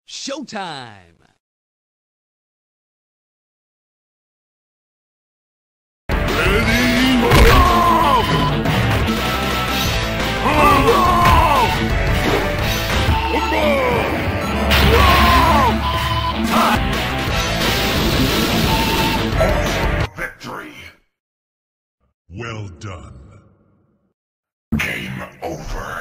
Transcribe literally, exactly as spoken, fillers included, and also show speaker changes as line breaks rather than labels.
Showtime!
Ready, go! Victory!
Well done.
Game over.